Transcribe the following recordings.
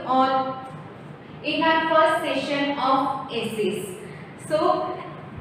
all in our first session of essays. So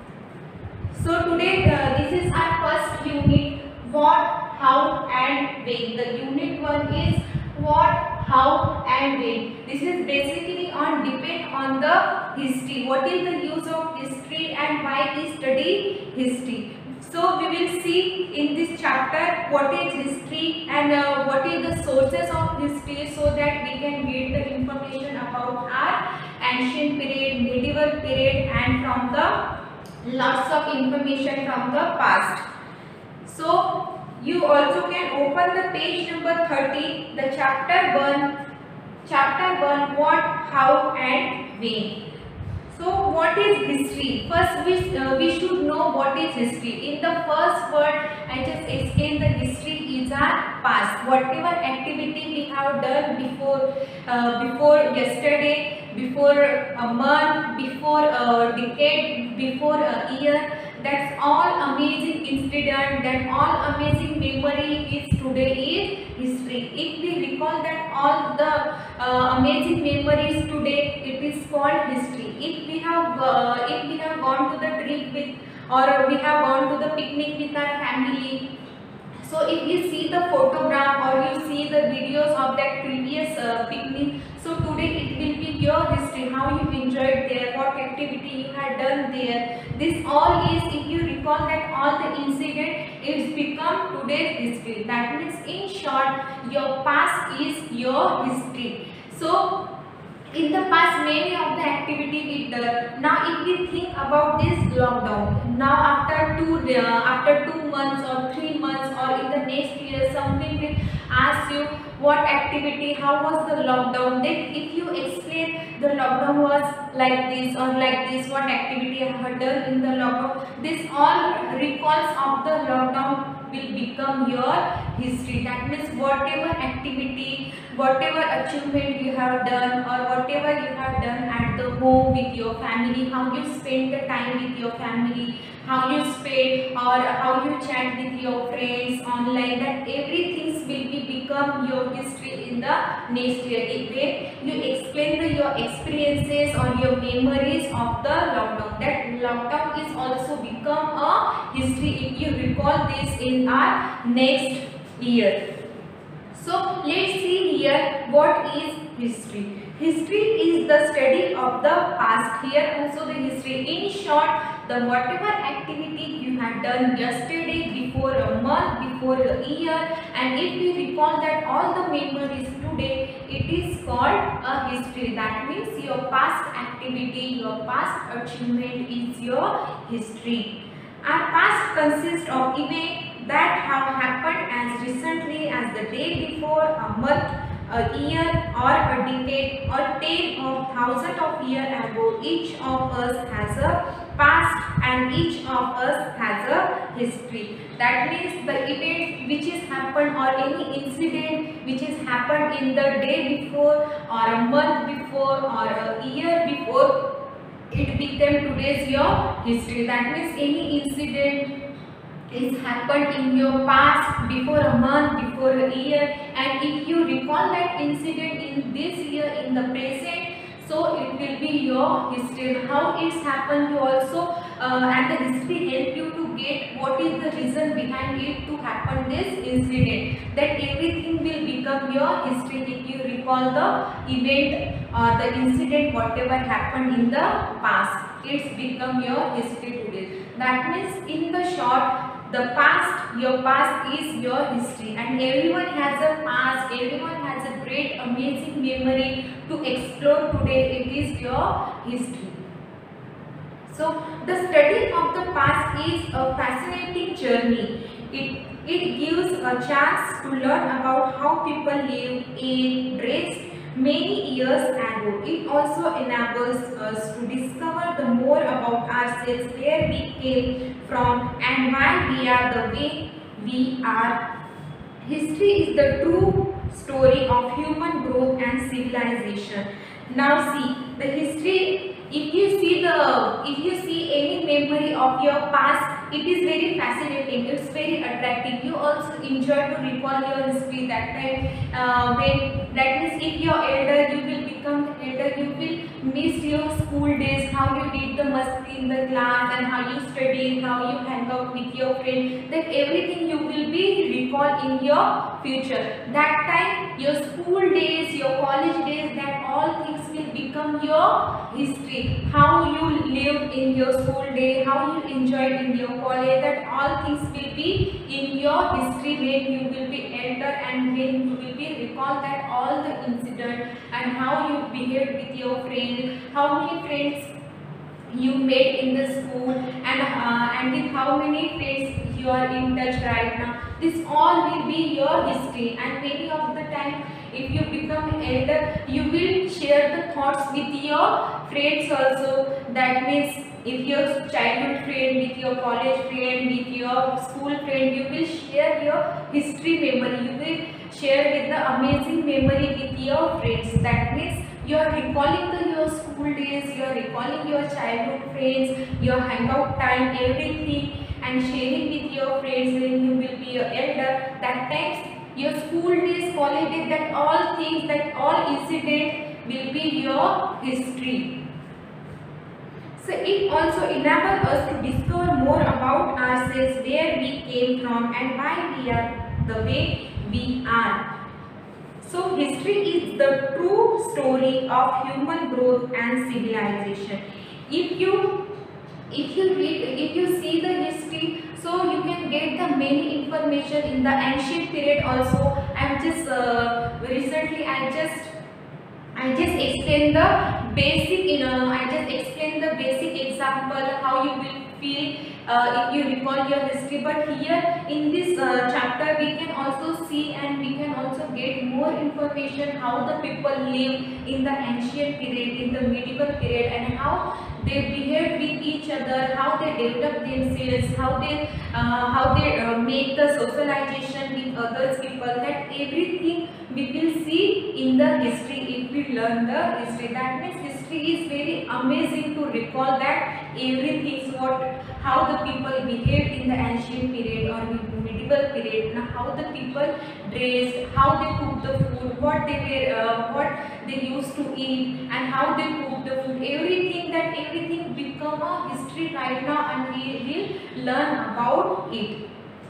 today this is our first unit, what, how and when. The unit 1 is what, how and when. This is basically depend on the history. What is the use of history and why we study history. So we will see in this chapter what is history and what is the sources of history, so that we can get the information about our ancient period, medieval period, and from the lots of information from the past. So you also can open the page number 30, the chapter 1, what, how and when. So what is history? First we should know what is history. In the first word I just explain the history is our past. Whatever activity we have done before yesterday, before a month, before a decade, before a year, that's all amazing incident, that all amazing memory is today is history. If we recall that all the amazing memories today, it is called history. If we have gone to the trip with, or we have gone to the picnic with our family, so if you see the photograph or you see the videos of that previous picnic, so today it will be your history, how you enjoyed there, what activity you had done there. This all is, if you recall that all the incident, it's become today's history. That means in short, your past is your history. So in the past many of the activity we done. Now if we think about this lockdown, now after 2 months or 3 months or in the next year, someone will ask you what activity, how was the lockdown. Then if you explain the lockdown was like this or like this, what activity I have done in the lockdown, this all recalls of the lockdown will become your history. That means whatever activity, whatever achievement you have done, or whatever you have done at the home with your family, how you spend the time with your family, how you spend or how you chat with your friends online, that everything will become your history in the next year. When you explain your experiences or your memories of the lockdown, that lockdown is also become a history if you recall this in our next year. So let's see here what is history. History is the study of the past. Here also the history. In short, the whatever activity you had done yesterday, before a month, before a year, and if we recall that all the memories today, it is called a history. That means your past activity, your past achievement is your history. Our past consists of events that have happened as recently as the day before, a month, a year, or a decade, or 10 or thousands of years ago. Each of us has a past and each of us has a history. That means the event which has happened or any incident which has happened in the day before or a month before or a year before, it became today's your history. That means any incident is happened in your past, before a month, before a year, and if you recall that incident in this year, in the present, so it will be your history. How it's happened, you also and the history help you to get what is the reason behind it to happen this incident. That everything will become your history if you recall the event or the incident whatever happened in the past. It's become your history today. That means in the short, the past, your past is your history, and everyone has a past, everyone has a great amazing memory to explore today. It is your history. So the study of the past is a fascinating journey. It gives a chance to learn about how people lived, ate, dressed many years ago. It also enables us to discover the more about ourselves, where we came from and why we are the way we are. History is the true story of human growth and civilization. Now see the history. If you see any memory of your past, it is very fascinating, it's very attractive. You also enjoy to recall your history that time. When that means if you are elder, you will become elder, you will miss your school days, how you did the masti in the class, and how you study, how you hang out with your friend. That everything you will be recall in your future. That time your school days, your college days, that all things will become your history. How you lived in your school day, how you enjoyed in your college, that all things will be in your history when you will be elder, and when you will be recall that all the incident and how you behaved with your friend, how many friends you made in the school, and with how many friends you are in touch right now. This all will be your history, and many of the time if you become elder, you will share the thoughts with your friends also. That means if your childhood friend with your college friend with your school friend, you will share your history memory, you will share with the amazing memory with your friends. That means you are recalling your school days, you are recalling your childhood friends, your hangout time, everything, and sharing with your friends when you will be an elder. That times your school days, college days, that all things, that all incident will be your history. So it also enables us to discover more about ourselves, where we came from, and why we are the way we are. So history is the true story of human growth and civilization. If you see the history, so you can get the many information in the ancient period also. I just explain the basic, I just explain the basic example how you will feel if you recall your history. But here in this chapter, we can also see and we can also get more information how the people live in the ancient period, in the medieval period, and how they behave with each other, how they develop themselves, how they make the socialization with others people. That everything we will see in the history if we learn the history. That means history is very amazing to recall that everything, how the people behaved in the ancient period or medieval period, and how the people dressed, how they cooked the food, what they used to eat, and how they cooked the food. Everything become a history right now, and we will learn about it.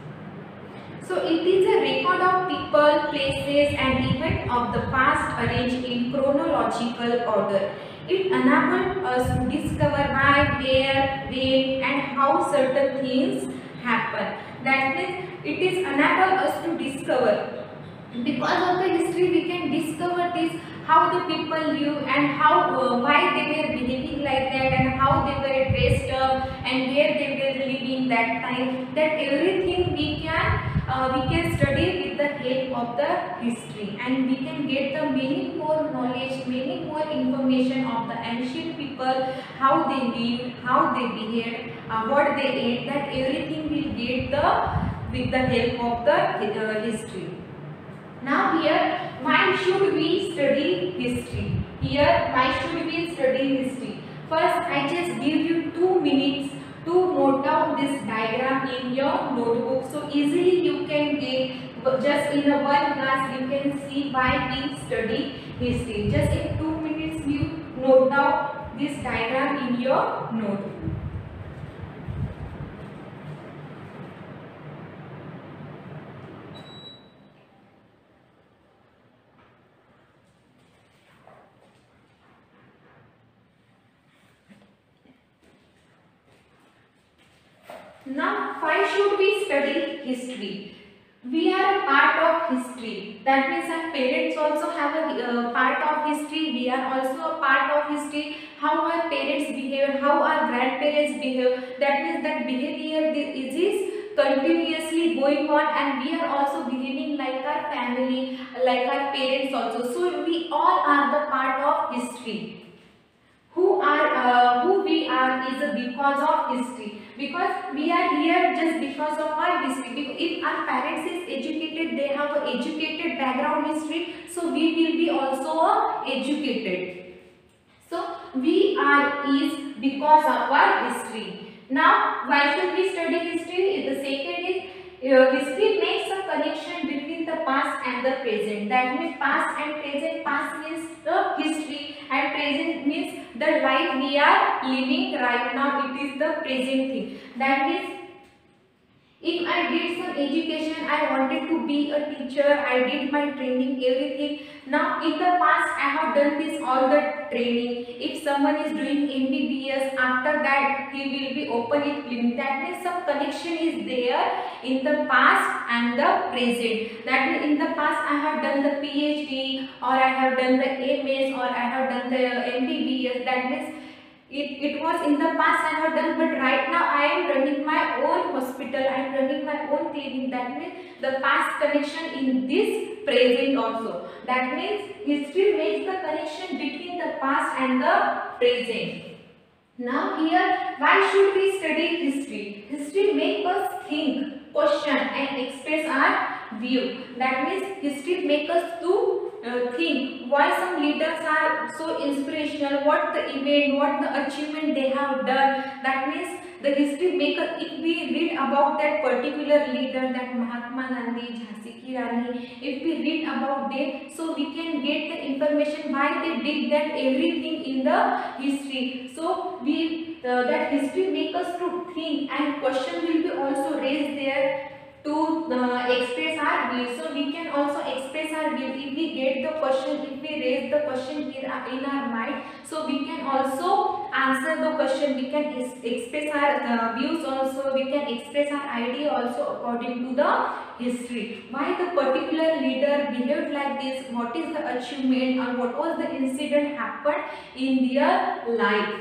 So it is a record of people, places, and events of the past arranged in chronological order. It enabled us to discover why, where, when, and how certain things happen. That means it is enabled us to discover. Because of the history, we can discover this, how the people live, and how why they were behaving like that, and how they were dressed up, and where they were living that time. That everything we can study with the help of the history, and we can get the many more knowledge, many more information of the ancient people, how they lived, how they behaved, what they ate. That everything will get with the help of the history. Now here, why should we study history? Here, why should we study history? First, I just give you 2 minutes to note down this diagram in your notebook. So easily you can get, just in a one class you can see why we study history. Just in 2 minutes you note down this diagram in your notebook. Now, why should we study history? We are a part of history. That means our parents also have a part of history. We are also a part of history. How our parents behave, how our grandparents behave. That means that behavior is continuously going on, and we are also behaving like our family, like our parents also. So we all are the part of history. Who we are is because of history. Because we are here just because of our history. Because if our parents is educated, they have an educated background history, so we will be also educated. So we are is because of our history. Now, why should we study history? The second is history makes a connection between the past and the present. That means past and present. Past means the history and present means the life we are living right now. It is the present thing. That means if I did some education, I wanted to be a teacher, I did my training, everything. Now in the past I have done this all the training. If someone is doing MBBS, after that he will be open it clinic. That means some connection is there in the past and the present. That means in the past I have done the PhD, or I have done the MS, or I have done the MBBS. That means it was in the past I have done, but right now I am running my own hospital, I am running my own clinic. That means the past connection in this present also. That means history makes the connection between the past and the present. Now here, why should we study history? History makes us think, question and express our view. That means history makes us to think why some leaders are so inspirational, what the event, what the achievement they have done. That means the history maker, if we read about that particular leader, that Mahatma Gandhi, Jhansi Ki Rani, if we read about them, so we can get the information why they did that everything in the history. So we that history makes us to think, and question will be also raised there to express our views. So we can also express our views if we get the question, if we raise the question in our mind, so we can also answer the question, we can express our views also, we can express our idea also according to the history. Why the particular leader behaved like this, what is the achievement, or what was the incident happened in their life.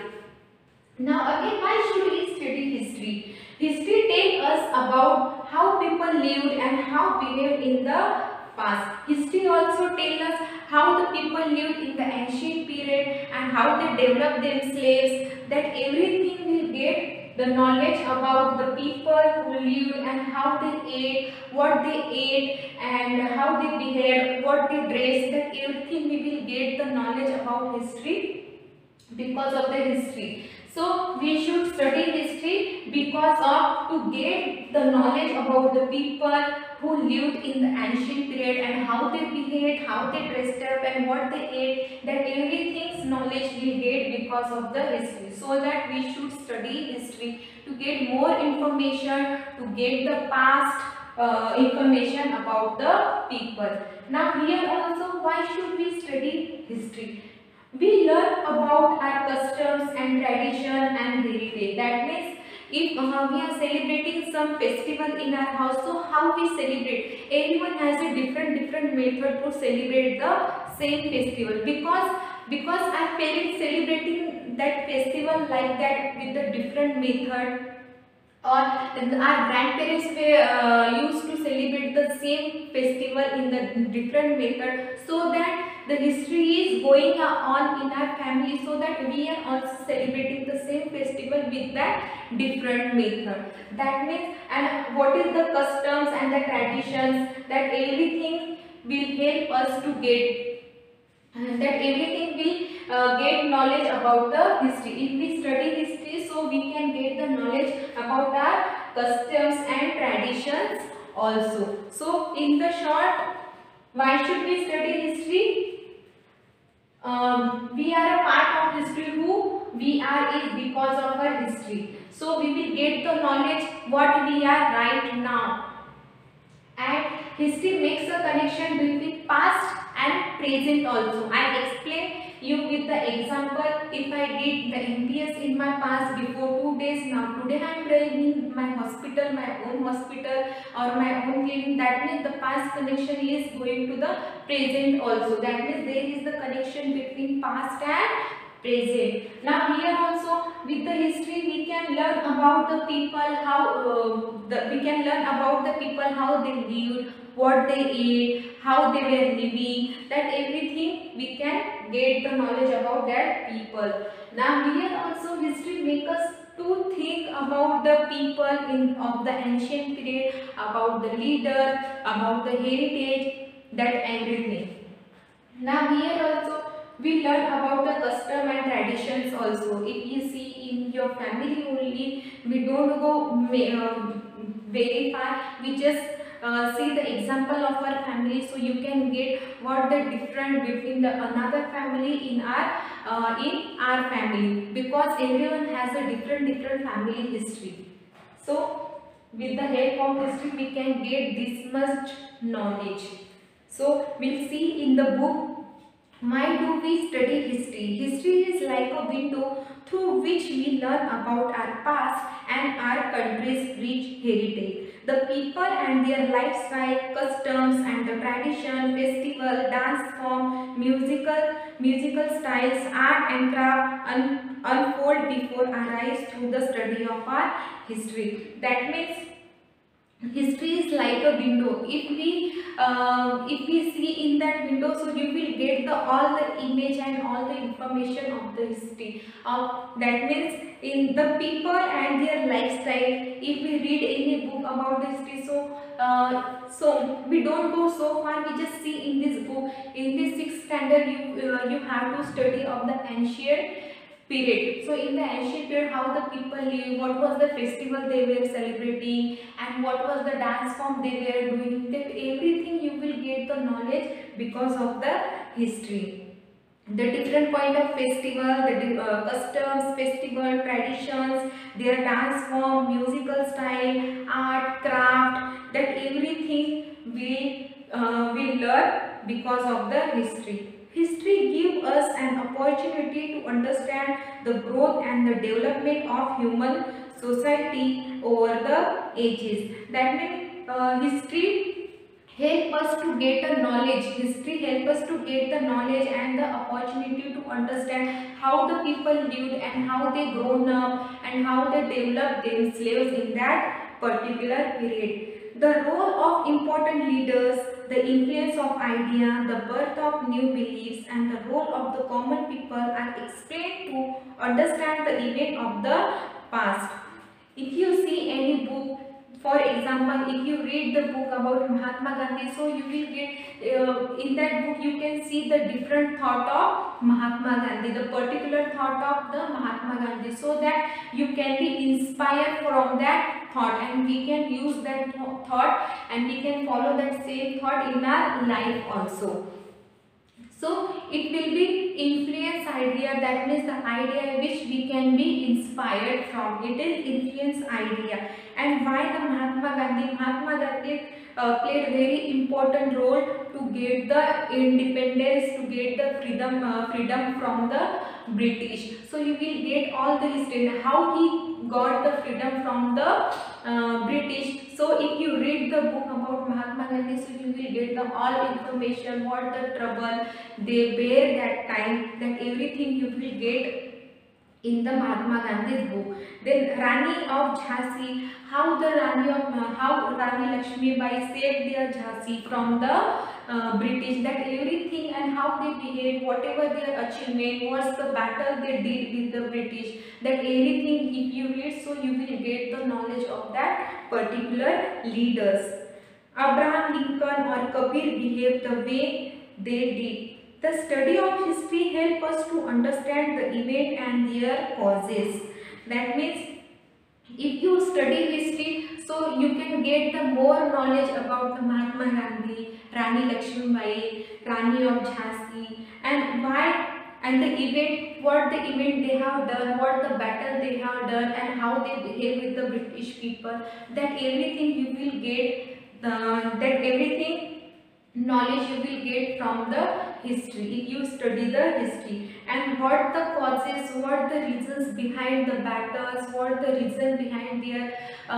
Now again, why should we study history? History tells us about how people lived and how behaved in the past. History also tells us how the people lived in the ancient period and how they developed themselves. That everything we get the knowledge about the people who lived and how they ate, what they ate, and how they behaved, what they dressed. That everything we will get the knowledge about history because of the history. So we should study history because of to get the knowledge about the people who lived in the ancient period and how they behaved, how they dressed up, and what they ate. That everything's knowledge we get because of the history. So that we should study history to get more information, to get the past information about the people. Now here also, why should we study history? We learn about our customs and tradition and heritage. That means if we are celebrating some festival in our house, so how we celebrate? Everyone has a different method to celebrate the same festival, because our parents celebrating that festival like that with a different method, or our grandparents were used to celebrate the same festival in the different method, so that the history is going on in our family, so that we are also celebrating the same festival with that different method. That means, and what is the customs and the traditions, that everything will help us to get, that everything will get knowledge about the history. If we study history, so we can get the knowledge about our customs and traditions also. So in the short, why should we study history? We are a part of history. Who we are is because of our history. So we will get the knowledge what we are right now. And history makes a connection between past and present also. I explained you with the example. If I did the MBS in my past before 2 days, now today I am running my hospital, my own hospital or my own clinic. That means the past connection is going to the present also. That means there is the connection between past and present. Now here also with the history we can learn about the people, how we can learn about the people, how they lived, what they ate, how they were living. That everything we can get the knowledge about that people. Now here also history makes us to think about the people of the ancient period, about the leader, about the heritage, that everything. Now here also we learn about the custom and traditions also. If you see in your family only, we don't go very far, we just see the example of our family, so you can get what the difference between the another family in our family, because everyone has a different family history. So with the help of history we can get this much knowledge. So we'll see in the book, why do we study history? History is like a window through which we learn about our past and our country's rich heritage. The people and their lifestyle, customs and the tradition, festival, dance form, musical styles, art and craft unfold before our eyes through the study of our history. That means history is like a window. If we see in that window, so you will get the all the image and all the information of the history. That means in the people and their lifestyle. If we read any book about the history, so we don't go so far. We just see in this book. In this sixth standard, you have to study of the ancient period. So in the ancient period, how the people live, what was the festival they were celebrating, and what was the dance form they were doing, that everything you will get the knowledge because of the history. The different kind of festival, the customs, festival, traditions, their dance form, musical style, art, craft, that everything we learn because of the history. History gives us an opportunity to understand the growth and the development of human society over the ages. That means history help us to get the knowledge. History help us to get the knowledge and the opportunity to understand how the people lived and how they grown up and how they developed themselves in that particular period. The role of important leaders, the influence of ideas, the birth of new beliefs, and the role of the common people are explained to understand the event of the past. If you see any book, for example, if you read the book about Mahatma Gandhi, so you will get in that book you can see the different thought of Mahatma Gandhi, the particular thought of the Mahatma Gandhi, so that you can be inspired from that thought, and we can use that thought and we can follow that same thought in our life also. So it will be influence idea, that means the idea which we can be inspired from. It is influence idea. And why the Mahatma Gandhi? Mahatma Gandhi played very important role to get the independence, to get the freedom from the British. So you will get all the history, how he got the freedom from the British. So if you read the book about Mahatma Gandhi, so you will get the all information, what the trouble they bear that time, that everything you will get in the Mahatma Gandhi's book. Then Rani of Jhansi, how Rani Lakshmi Bai saved their Jhansi from the British, that everything and how they behaved, whatever their achievement, what's the battle they did with the British, that everything if you read, so you will get the knowledge of that particular leaders. Abraham Lincoln or Kabir behaved the way they did. The study of history helps us to understand the event and their causes. That means if you study history, so you can get the more knowledge about the Mahatma Gandhi, Rani Lakshmi Bai, Rani of Jhansi, and why and the event, what the event they have done, what the battle they have done, and how they behave with the British people. That everything you will get that everything knowledge you will get from the history if you study the history, and what the causes, what the reasons behind the battles, what the reason behind their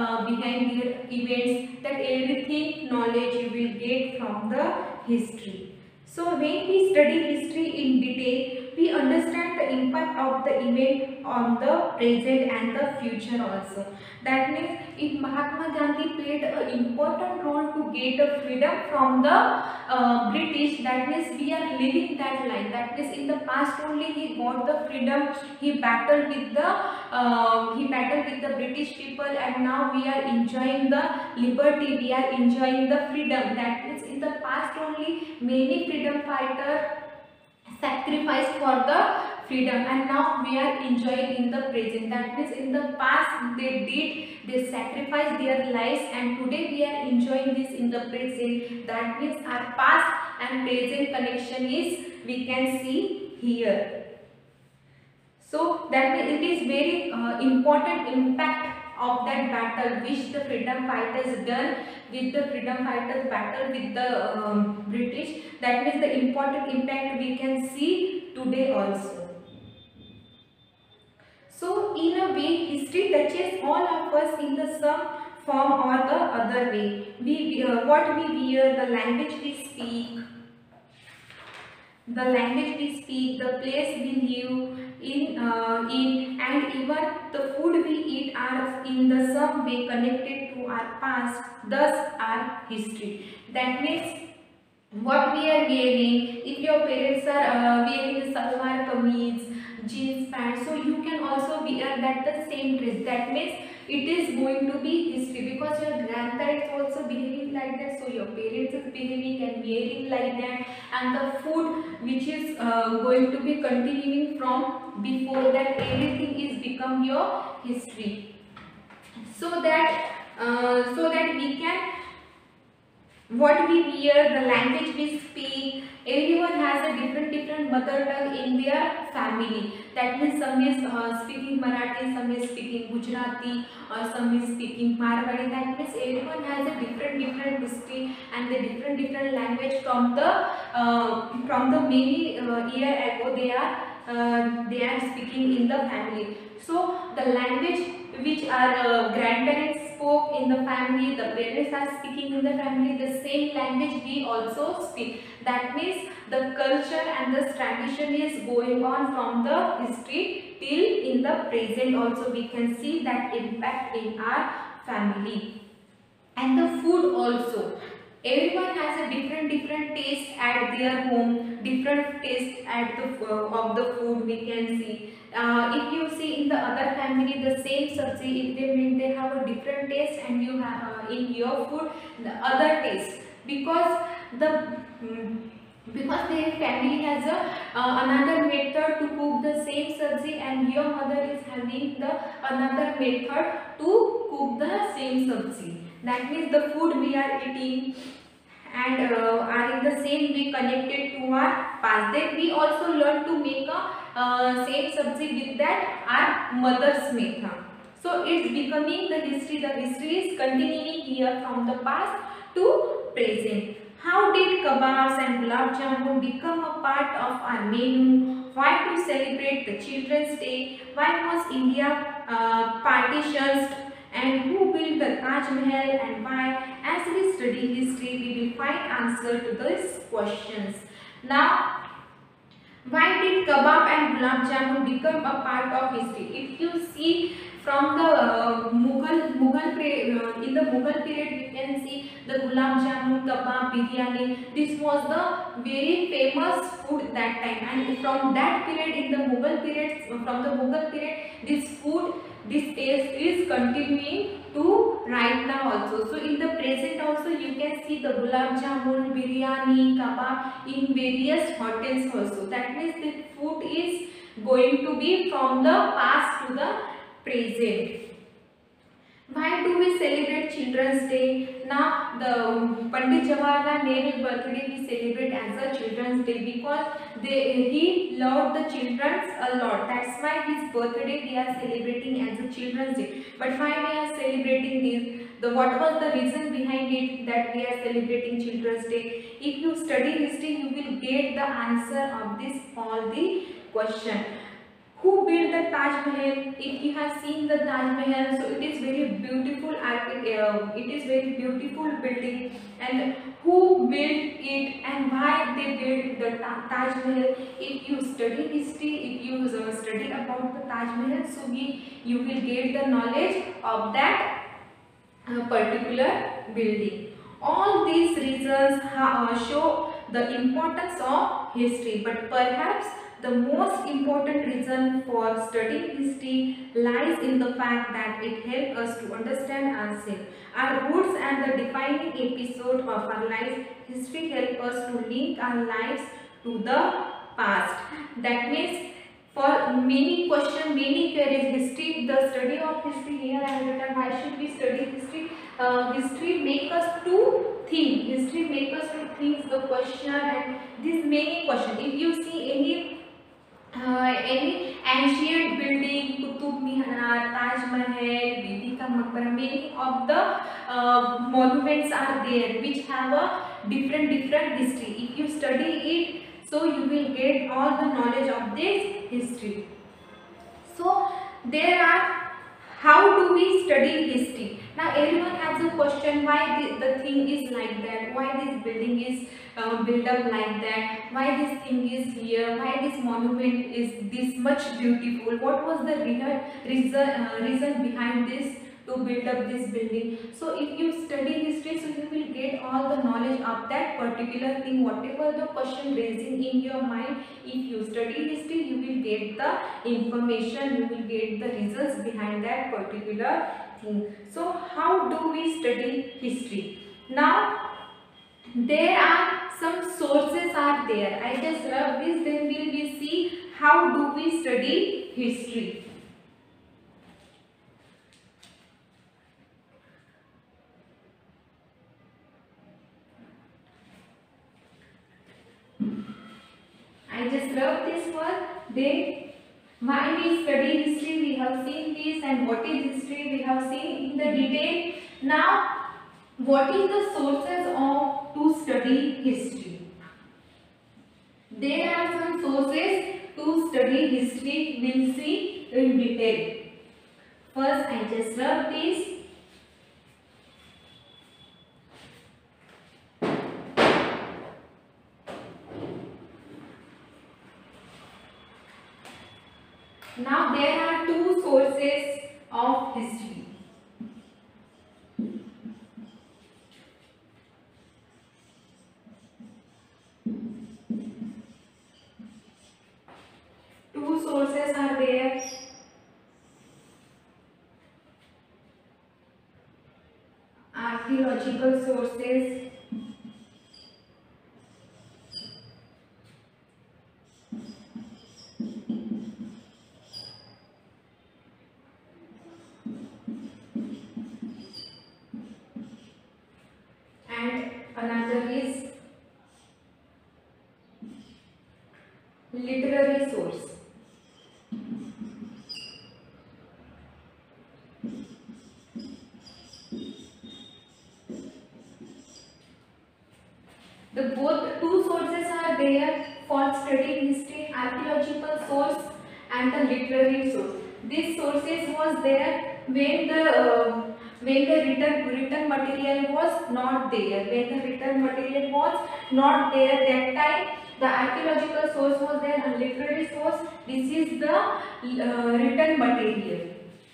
events, that everything knowledge you will get from the history. So when we study history in detail, we understand the impact of the event on the present and the future also. That means if Mahatma Gandhi played an important role to get the freedom from the British, that means we are living that life. That means in the past only he got the freedom, he battled with the British people, and now we are enjoying the liberty, we are enjoying the freedom. That means in the past only many freedom fighters sacrificed for the freedom, and now we are enjoying in the present. That means in the past they sacrificed their lives, and today we are enjoying this in the present. That means our past and present connection is, we can see here. So that means it is very important impact of that battle which the freedom fighters done, with the freedom fighters battle with the British. That means the important impact we can see today also. So in a way, history touches all of us in the some form or the other way. What we wear, the language we speak, the place we live in, and even the food we eat are in the some way connected to our past, thus our history. That means what we are wearing, if your parents are wearing the salwar kameez, jeans pants, so you can also wear that the same dress. That means it is going to be history, because your grandparents also behaving like that, so your parents is behaving and wearing like that, and the food which is going to be continuing from before that, everything is become your history. So that we can, what we wear, the language we speak, everyone has a different mother tongue in their family. That means some is speaking Marathi, some is speaking Gujarati, or some is speaking Marwari. That means everyone has a different history and the different language from the many year ago they are speaking in the family. So the language which our grandparents spoke in the family, the parents are speaking in the family, the same language we also speak. That means the culture and the tradition is going on from the history till in the present also. We can see that impact in our family. And the food also, everyone has a different taste at their home, different taste at the of the food we can see. If you see in the other family the same sabzi, if they make, they have a different taste, and you have in your food the other taste, because because their family has a another method to cook the same sabzi, and your mother is having the another method to cook the same sabzi. That means the food we are eating and are in the same way connected to our past. Then we also learn to make a same sabzi with that our mother's method. So it's becoming the history. The history is continuing here from the past to present. How did kebabs and gulab jamun become a part of our menu? Why to celebrate the Children's Day? Why was India partitioned? And who built the Taj Mahal and why? As we study history, we will find answer to these questions. Now, why did kebab and gulab jamun become a part of history? If you see from the Mughal period, in the Mughal period, we can see the gulab jamun, kebab, biryani. This was the very famous food that time, and from that period, in the Mughal period, this food, this taste is continuing to right now also. So in the present also you can see the gulab jamun, biryani, kebab in various hotels also. That means the food is going to be from the past to the present. Why do we celebrate Children's Day? Now the Pandit Jawaharlal Nehru birthday we celebrate as a Children's Day, because he loved the children a lot. That's why his birthday we are celebrating as a Children's Day. But why we are celebrating this? What was the reason behind it that we are celebrating Children's Day? If you study history, you will get the answer of this all the question. Who built the Taj Mahal? If you have seen the Taj Mahal, so it is very beautiful. It is very beautiful building. And who built it and why they built the Taj Mahal? If you study history, if you study about the Taj Mahal, so you will get the knowledge of that particular building. All these reasons show the importance of history, but perhaps the most important reason for studying history lies in the fact that it helps us to understand ourselves, our roots, and the defining episode of our lives. History helps us to link our lives to the past. That means for many questions, many queries, history, the study of history, here I have written why should we study history. History make us to think. History make us to think the question, and these many questions. If you see any ancient building, Qutub Minar, Taj Mahal, Bibi ka Maqbara, many of the monuments are there which have a different history. If you study it, so you will get all the knowledge of this history. So there are, how do we study history? Now everyone has a question, why the thing is like that, why this building is built up like that, why this thing is here, why this monument is this much beautiful, what was the reason behind this to build up this building. So if you study history, so you will get all the knowledge of that particular thing, whatever the question raising in your mind. If you study history, you will get the information, you will get the results behind that particular thing. So how do we study history? Now there are some sources are there. I just rub this, then we will see how do we study history. I just rub this one. Then why we study history, we have seen this, and what is history we have seen in the detail. Now what is the sources of to study history? There are some sources to study history, we'll see in detail. First I just rub this. Now there are two sources of history. Two sources are there. Archaeological sources and another is literary source. The both two sources are there for studying history, archaeological source and the literary source. These sources was there when the written material was not there. When the written material was not there, that time the archaeological source was there and literary source. This is the written material.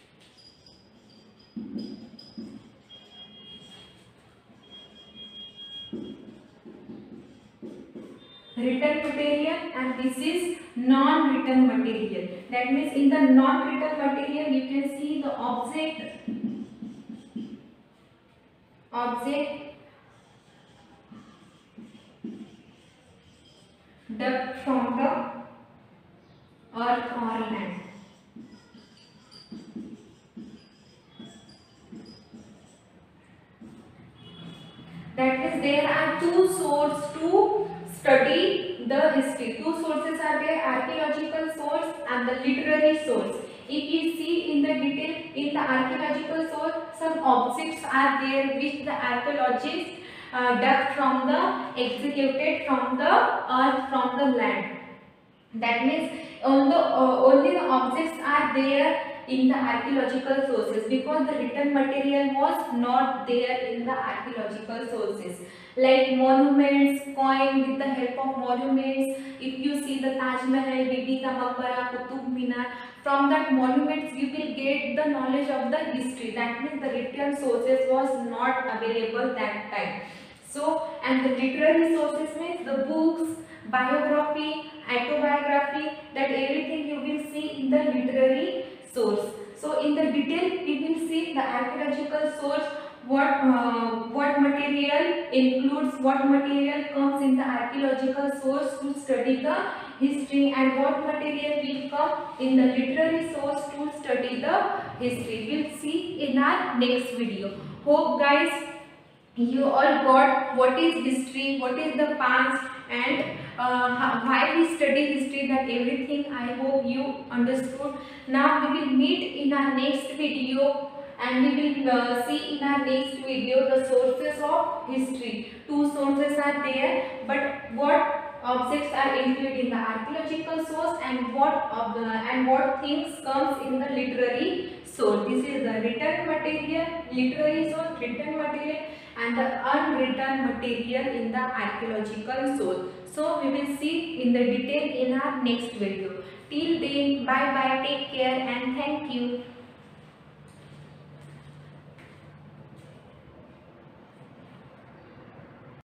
Written material, and this is non-written material. That means in the non-written material you can see the object dug from the earth or land. That means there are two sources to study the history. Two sources are there, archaeological source and the literary source. If you see in the detail, in the archaeological source, some objects are there which the archaeologists dug from the, executed from the earth, from the land. That means only the objects are there in the archaeological sources, because the written material was not there in the archaeological sources. Like monuments, coin, with the help of monuments, if you see the Taj Mahal, Bibi ka Maqbara, Qutub Minar, from that monuments you will get the knowledge of the history. That means the written sources was not available that time. So, and the literary sources means the books, biography, autobiography, that everything you will see in the literary source. So in the detail we will see the archaeological source, what material material includes, what material comes in the archaeological source to study the history, and what material will come in the literary source to study the history. We'll see in our next video. Hope guys you all got what is history, what is the past, and why we study history, that everything I hope you understood. Now we will meet in our next video, and we will see in our next video the sources of history. Two sources are there, but what objects are included in the archaeological source, and what things comes in the literary source. This is the written material, literary source, written material, and the unwritten material in the archaeological source. So we will see in the detail in our next video. Till then, bye bye, take care, and thank you.